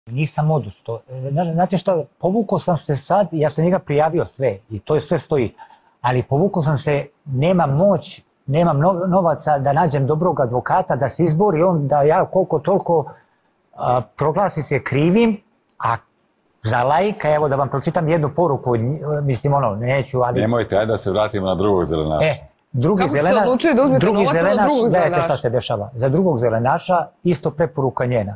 Nisam odustao. Znate što, povukao sam se sad, ja sam njega prijavio sve i to je sve stoji. Ali povukao sam se, nemam moć, nemam novaca da nađem dobrog advokata, da se izbori on, da ja koliko toliko proglasi se krivim, a za laika, evo da vam pročitam jednu poruku, mislim neću, ali... Nemojte, ajde da se vratimo na drugog zelenaša. Drugi zelenaš, gledajte šta se dešava. Za drugog zelenaša isto preporuka njena.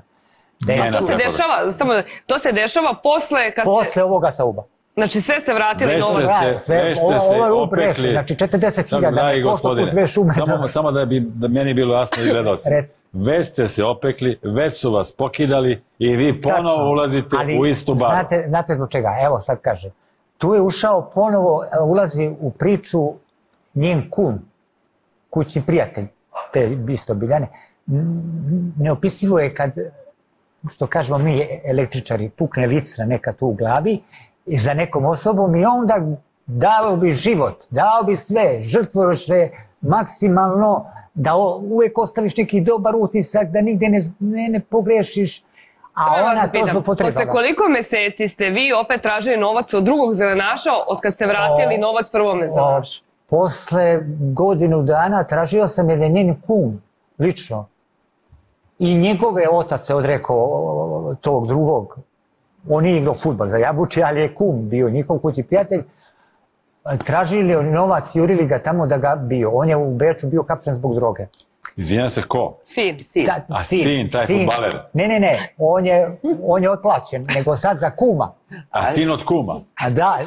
To se dešava posle ovoga Sauba. Znači sve ste vratili novac. Vešte se opekli. Znači 40.000 košta po 2 šume. Samo da bi meni bilo jasno i gledalci. Već ste se opekli, već su vas pokidali i vi ponovo ulazite u istu baru. Znate zbog čega? Evo sad kažem. Tu je ušao ponovo, ulazi u priču njen kum, kućni prijatelj, te isto Biljane. Neopisivo je kad, što kažemo mi električari, pukne licra neka tu u glavi i za nekom osobom i onda dao bi život, dao bi sve, žrtvuješ se maksimalno, da uvek ostaviš neki dobar utisak, da nigde ne pogrešiš, a ona to zloupotrebala. Posle koliko meseci ste vi opet tražili novac od drugog zelenaša od kad ste vratili novac prvome zelenašu? Posle godinu dana tražio sam jer je njen kum, lično. I njegove otac se odrekao tog drugog. On nije igrao fudbal za Jabuče, ali je kum bio njihov kući prijatelj. Tražili novac, jurili ga tamo da ga bio. On je u Beču bio hapšen zbog droge. Izvinjam se, ko? Sin. A sin, taj fudbaler? Ne, on je otplaćen, nego sad za kuma. A sin od kuma? Da,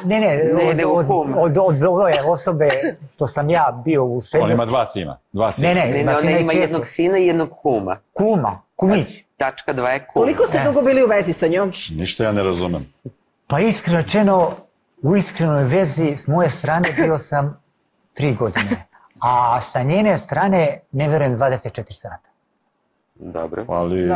od ove osobe što sam ja bio u Šedu. On ima dva sina. Ne, ona ima jednog sina i jednog kuma. Kumić. Tačka 2 je kuma. Koliko ste dugo bili u vezi sa njom? Ništa ja ne razumem. Pa iskreno rečeno, u iskrenoj vezi s moje strane bio sam 3 godine. A sa njene strane, ne verujem, 24 sata. Dobro. Ali...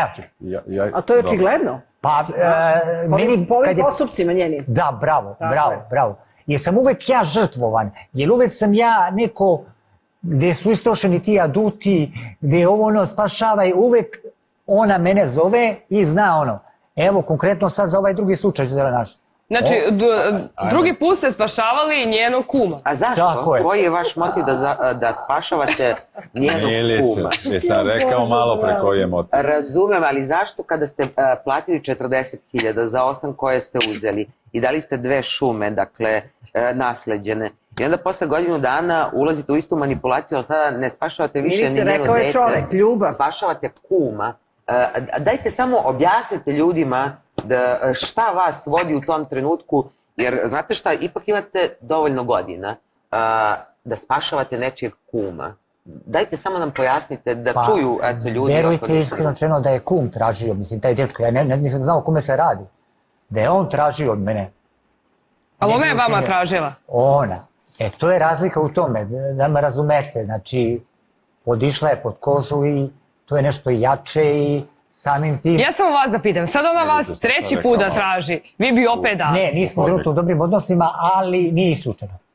A to je očigledno? Pa, po ovim postupcima njeni? Da, bravo. Jer sam uvek ja žrtvovan. Jer uvek sam ja neko gde su istrošeni ti aduti, gde ovo spašava i uvek ona mene zove i zna Evo, konkretno sad za ovaj drugi slučaj zelenaš. Znači, drugi put ste spašavali njenog kuma. A zašto? Koji je vaš motiv da spašavate njenog kuma? Jesam rekao malo pre koji je motiv. Razumem, ali zašto kada ste platili 40.000 za 8 koje ste uzeli i dali ste 2 šume, dakle, nasleđene, i onda posle godinu dana ulazite u istu manipulaciju, ali sada ne spašavate više ni njeno rekao je čovek, ljubav. Spašavate kuma. Dajte samo objasnite ljudima šta vas vodi u tom trenutku, jer znate šta, ipak imate dovoljno godina da spašavate nečijeg kuma. Dajte samo nam pojasnite da čuju ljudi. Verujte iskreno rečeno da je kum tražio, mislim, taj dečko, ja nisam znao o kome se radi. Da je on tražio od mene. Ali ona je vama tražila? Ona. To je razlika u tome, da me razumete, znači, odišla je pod kožu i to je nešto jače i samim tim... Ja samo vas da pitam, sad ona vas 3. put da traži, vi bi opet dali. Ne, nismo u dobrim odnosima, ali nije isključeno.